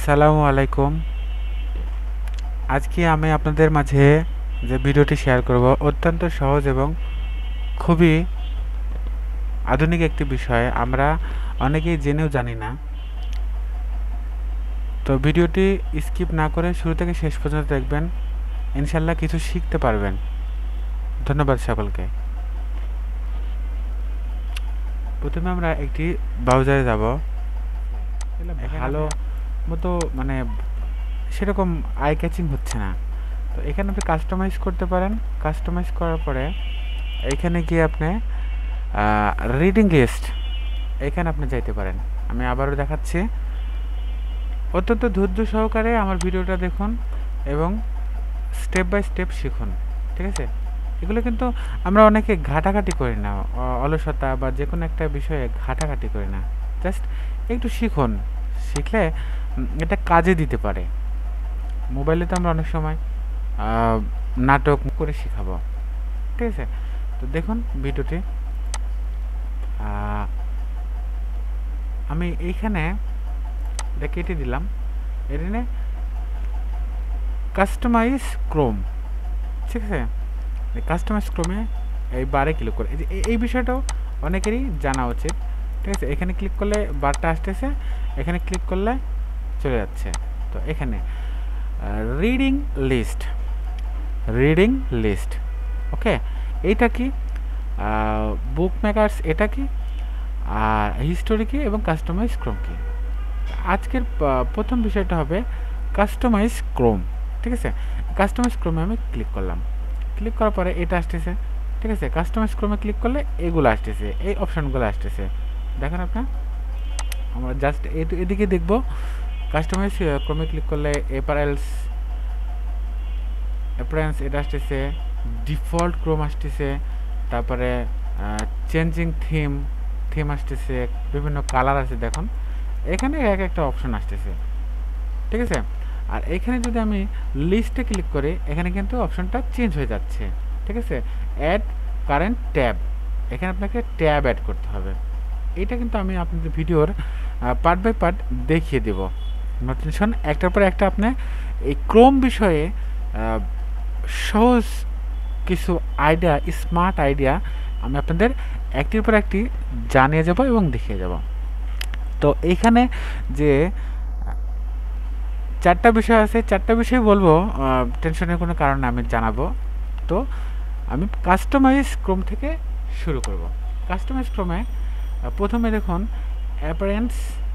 আসসালামু আলাইকুম। আজকে আমি আপনাদের মাঝে যে ভিডিওটি শেয়ার করব অত্যন্ত সহজ এবং খুবই আধুনিক একটি বিষয়, আমরা অনেকেই জেনেও জানি না। তো ভিডিওটি স্কিপ না করে শুরু থেকে শেষ পর্যন্ত দেখবেন, ইনশাল্লাহ কিছু শিখতে পারবেন। ধন্যবাদ সকলকে। প্রথমে আমরা একটি ব্রাউজারে যাব। ভালো মতো মানে সেরকম আই ক্যাচিং হচ্ছে না, তো এখানে আপনি কাস্টমাইজ করতে পারেন। কাস্টমাইজ করার পরে এখানে গিয়ে আপনি রিডিং লিস্ট এখানে আপনি যাইতে পারেন। আমি আবারও দেখাচ্ছি, অত্যন্ত ধৈর্য সহকারে আমার ভিডিওটা দেখুন এবং স্টেপ বাই স্টেপ শিখুন, ঠিক আছে? এগুলো কিন্তু আমরা অনেকে ঘাটাঘাটি করি না, অলসতা বা যে কোনো একটা বিষয়ে ঘাটাঘাটি করি না, জাস্ট একটু শিখুন। শিখলে এটা কাজে দিতে পারে। মোবাইলে তো আমরা অনেক সময় নাটক করে শেখাবো, ঠিক আছে? তো দেখুন ভিডিওটি, আমি এইখানে এটা কেটে দিলাম। এখানে কাস্টমাইজ ক্রোম, ঠিক আছে? কাস্টমাইজ ক্রোমে এই বারে ক্লিক করে এই বিষয়টাও অনেকেরই জানা উচিত, ঠিক আছে? এখানে ক্লিক করলে বারটা আসতেছে, এখানে ক্লিক করলে চলে যাচ্ছে। তো এখানে reading list, reading list, okay. এইটা কি? বুক মেকার্স এটা কি, আর হিস্টোরি কি এবং কাস্টমাইজ ক্রোম কি। আজকের প্রথম বিষয়টা হবে কাস্টমাইজ ক্রোম, ঠিক আছে? কাস্টমাইজ ক্রোমে আমি ক্লিক করলাম। ক্লিক করার পরে এটা আসতেছে, ঠিক আছে? কাস্টমাইজ ক্রোমে ক্লিক করলে এগুলো আসতেছে, এই অপশানগুলো আসতেছে। দেখেন আপনার, আমরা জাস্ট এদিকে দেখব। কাস্টমাইজ ক্রোমে ক্লিক করলে অ্যাপারেন্স এটা আসতেছে, ডিফল্ট ক্রোম আসতেছে, তারপরে চেঞ্জিং থিম আসতেছে, বিভিন্ন কালার আছে। দেখুন এখানে এক একটা অপশন আসতেছে, ঠিক আছে? আর এখানে যদি আমি লিস্টে ক্লিক করি, এখানে কিন্তু অপশনটা চেঞ্জ হয়ে যাচ্ছে, ঠিক আছে? অ্যাড কারেন্ট ট্যাব, এখানে আপনাকে ট্যাব অ্যাড করতে হবে। এটা কিন্তু আমি আপনাদের ভিডিওর পার্ট বাই পার্ট দেখিয়ে দেব। নোটিফিকেশন একটার পর একটা আপনি এই ক্রোম বিষয়ে সহজ কিছু আইডিয়া, স্মার্ট আইডিয়া আমি আপনাদের একটির পর একটি জানিয়ে যাব এবং দেখিয়ে যাব। তো এইখানে যে চারটা বিষয় আছে, চারটা বিষয় বলবো, টেনশনের কোনো কারণে আমি জানাবো। তো আমি কাস্টমাইজ ক্রোম থেকে শুরু করব। কাস্টমাইজ ক্রোমে প্রথমে দেখুন অ্যাপারেন্স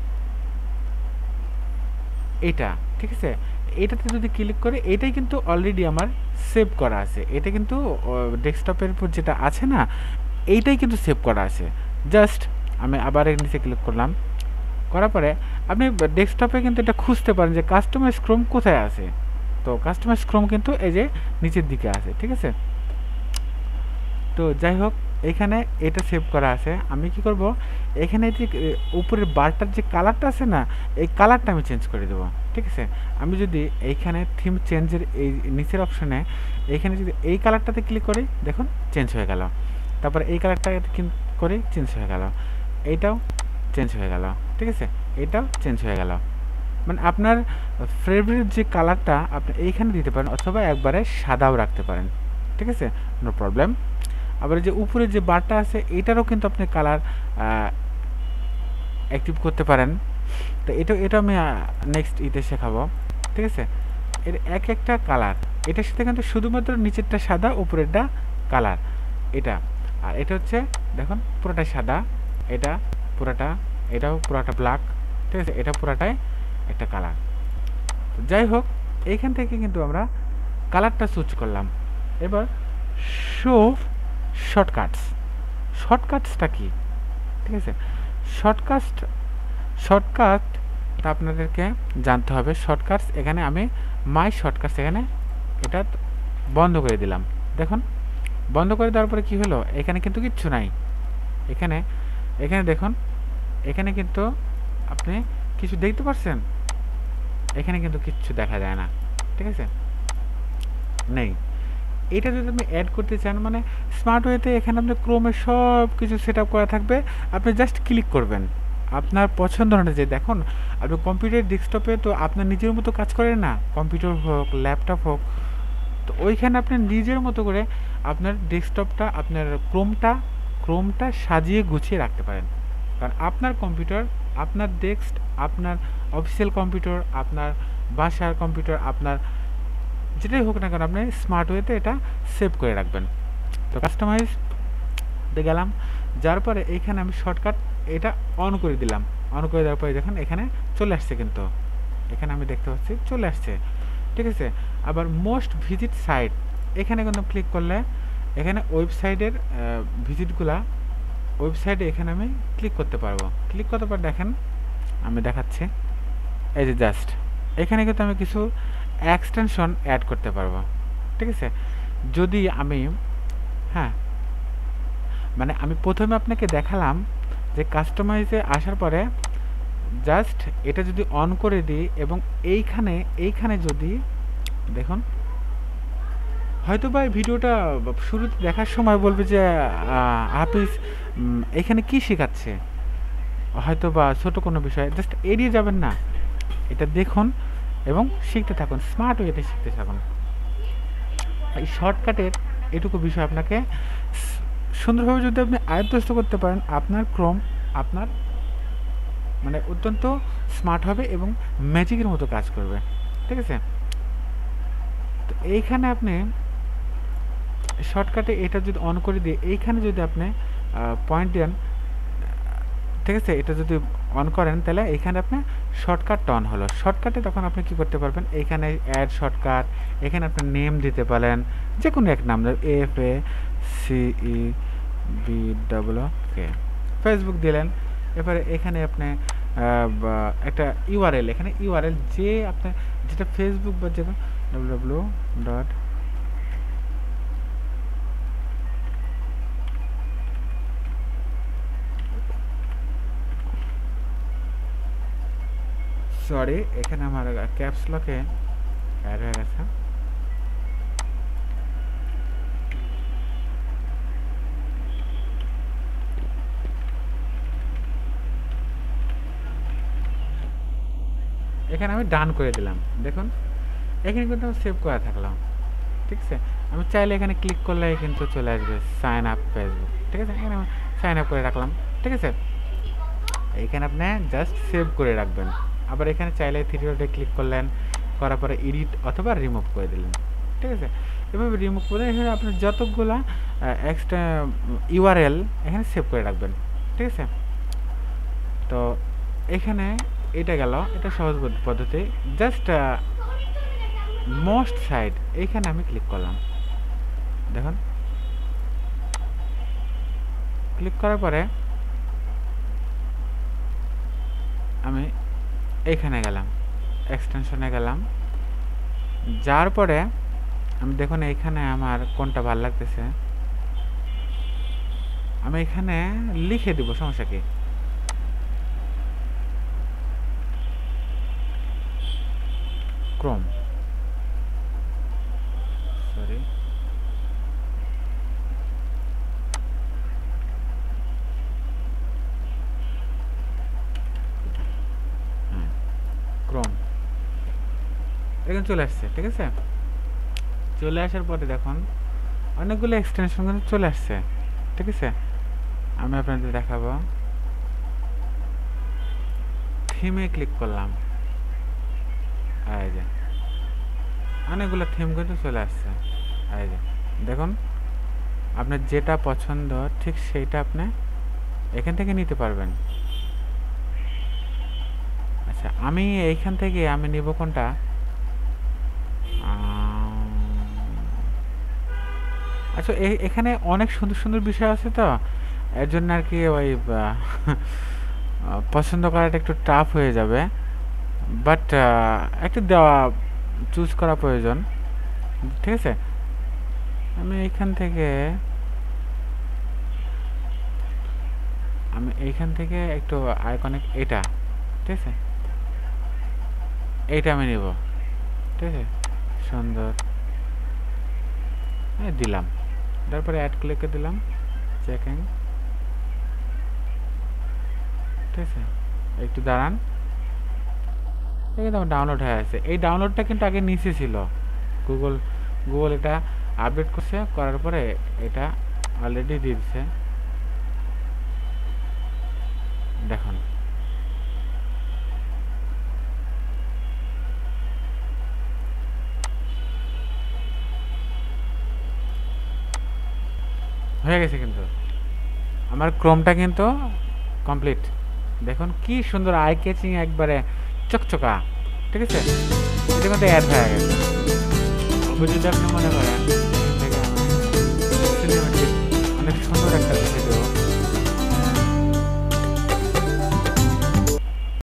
এটা, ঠিক আছে? এটাতে যদি ক্লিক করে, এটাই কিন্তু অলরেডি আমার সেভ করা আছে। এটা কিন্তু ডেস্কটপের উপর যেটা আছে না, এইটাই কিন্তু সেভ করা আছে। জাস্ট আমি আবার এর নিচে ক্লিক করলাম, করার পরে আপনি ডেস্কটপে কিন্তু এটা খুঁজতে পারেন যে কাস্টমাইজ ক্রোম কোথায় আছে। তো কাস্টমাইজ ক্রোম কিন্তু এই যে নিচের দিকে আছে, ঠিক আছে? তো যাই হোক, এখানে এটা সেভ করা আছে। আমি কি করব, এখানে যে উপরের বারটার যে কালারটা আছে না, এই কালারটা আমি চেঞ্জ করে দেবো, ঠিক আছে? আমি যদি এইখানে থিম চেঞ্জের এই নিচের অপশনে এইখানে যদি এই কালারটাতে ক্লিক করি, দেখুন চেঞ্জ হয়ে গেল। তারপরে এই কালারটাতে ক্লিক করি, চেঞ্জ হয়ে গেল। এইটাও চেঞ্জ হয়ে গেল, ঠিক আছে? এটাও চেঞ্জ হয়ে গেল। মানে আপনার ফেভারিট যে কালারটা আপনি এইখানে দিতে পারেন, অথবা একবারে সাদাও রাখতে পারেন, ঠিক আছে? No problem. আবার যে উপরে যে বারটা আছে, এটারও কিন্তু আপনি কালার অ্যাক্টিভ করতে পারেন। তো এটা আমি নেক্সট ইতে শেখাবো, ঠিক আছে? এর এক একটা কালার, এটার সাথে কিন্তু শুধুমাত্র নিচেরটা সাদা, উপরেরটা কালার এটা। আর এটা হচ্ছে দেখুন পুরোটাই সাদা, এটা পুরোটা, এটাও পুরোটা ব্ল্যাক, ঠিক আছে? এটা পুরোটাই একটা কালার। যাই হোক, এইখান থেকে কিন্তু আমরা কালারটা চুজ করলাম। এবার শো শর্টকাটসটা কি, ঠিক আছে? শর্টকাট আপনাদেরকে জানতে হবে। শর্টকাটস এখানে আমি মাই শর্টকাটস এখানে এটা বন্ধ করে দিলাম। দেখুন বন্ধ করে দেওয়ার পরে কি হলো, এখানে কিন্তু কিচ্ছু নাই। এখানে দেখুন, এখানে কিন্তু আপনি কিছু দেখতে পাচ্ছেন, এখানে কিন্তু কিচ্ছু দেখা যায় না, ঠিক আছে? নেই। এটা যদি আপনি অ্যাড করতে চান, মানে স্মার্ট ওয়েতে এখানে আপনার ক্রোমে সব কিছু সেট আপ করা থাকবে, আপনি জাস্ট ক্লিক করবেন। আপনার পছন্দ অনুযায়ী দেখুন, আপনি কম্পিউটার ডেস্কটপে তো আপনার নিজের মতো কাজ করেন না, কম্পিউটার হোক ল্যাপটপ হোক, তো ওইখানে আপনি নিজের মতো করে আপনার ডেস্কটপটা আপনার ক্রোমটা সাজিয়ে গুছিয়ে রাখতে পারেন। কারণ আপনার কম্পিউটার, আপনার ডেস্ক, আপনার অফিসিয়াল কম্পিউটার, আপনার বাসার কম্পিউটার, আপনার যেটাই হোক না কেন আপনি স্মার্ট ওয়েতে এটা সেভ করে রাখবেন। তো কাস্টমাইজ গেলাম, যার পরে এইখানে আমি শর্টকাট এটা অন করে দিলাম। অন করে দেওয়ার পরে দেখুন এখানে চলে আসছে, কিন্তু এখানে আমি দেখতে পাচ্ছি চলে আসছে, ঠিক আছে। আবার মোস্ট ভিজিট সাইট, এখানে কিন্তু ক্লিক করলে এখানে ওয়েবসাইটের ভিজিটগুলা, ওয়েবসাইটে এখানে আমি ক্লিক করতে পারবো। ক্লিক করতে পার দেখেন আমি দেখাচ্ছি, এই যে জাস্ট এখানে কিন্তু আমি কিছু এক্সটেনশন অ্যাড করতে পারবো, ঠিক আছে। যদি আমি, হ্যাঁ, মানে আমি প্রথমে আপনাকে দেখালাম যে কাস্টমাইজে আসার পরে জাস্ট এটা যদি অন করে দিই এবং এইখানে যদি দেখুন, হয়তো বা ভিডিওটা শুরুতে দেখার সময় বলবে যে হাফিজ এখানে কি শেখাচ্ছে, হয়তো বা ছোট কোনো বিষয়, জাস্ট এড়িয়ে যাবেন না, এটা দেখুন এবং শিখতে থাকুন, স্মার্ট ওয়েতে শিখতে থাকুন। এই শর্টকাটের এটুকু বিষয় আপনাকে সুন্দরভাবে যদি আপনি আয়ত্তস্থ করতে পারেন, আপনার ক্রোম আপনার মানে অত্যন্ত স্মার্ট হবে এবং ম্যাজিকের মতো কাজ করবে, ঠিক আছে। তো এইখানে আপনি শর্টকাটে এটা যদি অন করে দিয়ে এইখানে যদি আপনি পয়েন্ট দেন, ঠিক আছে, এটা যদি অন করেন তাহলে এখানে আপনি শর্টকাটটা অন হলো। শর্টকাটে তখন আপনি কি করতে পারবেন, এইখানে অ্যাড শর্টকাট, এখানে আপনি নেম দিতে পারেন, যে কোনো এক নাম, FACEBOOK, ফেসবুক দিলেন। এরপরে এখানে আপনি একটা ইউআরএল, এখানে ইউআরএল যে আপনি যেটা ফেসবুক বা যেটা www. সরি, এখানে আমার ক্যাপস লকে অ্যাড হয়ে গেছে। এখানে আমি ডান করে দিলাম, দেখুন এখানে কিন্তু আমি সেভ করা থাকলাম, ঠিক আছে। আমি চাইলে এখানে ক্লিক করলে কিন্তু চলে আসবে সাইন আপ ফেসবুক, ঠিক আছে। এখানে আমি সাইন আপ করে রাখলাম, ঠিক আছে। এইখানে আপনি জাস্ট সেভ করে রাখবেন। আবার এখানে চাইলে থ্রি ডটে ক্লিক করলেন, করার পরে এডিট অথবা রিমুভ করে দিলেন, ঠিক আছে। এভাবে রিমুভ করে এখানে আপনি যতগুলা এক্সট্রা ইউআরএল এখানে সেভ করে রাখবেন, ঠিক আছে। তো এখানে এটা গেল, এটা সহজ পদ্ধতি। জাস্ট মোস্ট সাইড এইখানে আমি ক্লিক করলাম, দেখুন ক্লিক করার পরে আমি এইখানে গেলাম, এক্সটেনশনে গেলাম, যার পরে আমি দেখুন এইখানে আমার কোনটা ভালো লাগতেছে আমি এখানে লিখে দিব, সমস্যা কি। ক্রোম, সরি, ক্রোম এখানে চলে আসছে, ঠিক আছে। চলে আসার পরে দেখুন অনেকগুলো এক্সটেনশন কিন্তু চলে আসছে, ঠিক আছে। আমি আপনাদের দেখাবো, থিমে ক্লিক করলাম, এই যে অনেকগুলো থিম কিন্তু চলে আসছে, এই যে দেখুন আপনার যেটা পছন্দ ঠিক সেইটা আপনি এখান থেকে নিতে পারবেন। আচ্ছা, আমি এইখান থেকে আমি নিব কোনটা, আচ্ছা এখানে অনেক সুন্দর সুন্দর বিষয় আছে, তো এর জন্য আর কি ওই পছন্দ করাটা একটু টাফ হয়ে যাবে, বাট একটু দেওয়া চুজ করা প্রয়োজন, ঠিক আছে। আমি এইখান থেকে একটু আইকনিক এটা, ঠিক আছে, এইটা আমি নিব, ঠিক আছে, সুন্দর দিলাম। তারপরে অ্যাড ক্লিকে দিলাম, চেকিং, ঠিক আছে। একটু দাঁড়ান, এটা কিন্তু আমার ডাউনলোড হয়ে আছে। এই ডাউনলোডটা কিন্তু আগে নিচে ছিল, গুগল গুগল এটা আপডেট করছে, করার পরে এটা অলরেডি দিয়ে দিচ্ছে। দেখুন হয়ে গেছে, কিন্তু আমার ক্রোমটা কিন্তু কমপ্লিট। দেখুন কি সুন্দর আই ক্যাচিং, একবারে চকচকা, ঠিক আছে। এটা কিন্তু অ্যাড হয়ে গেছে। ওপরে যদি আপনি মনে করেন এখান থেকে আমি সিনেমেটিক অনেক সুন্দর একটা বিষয় দেবো,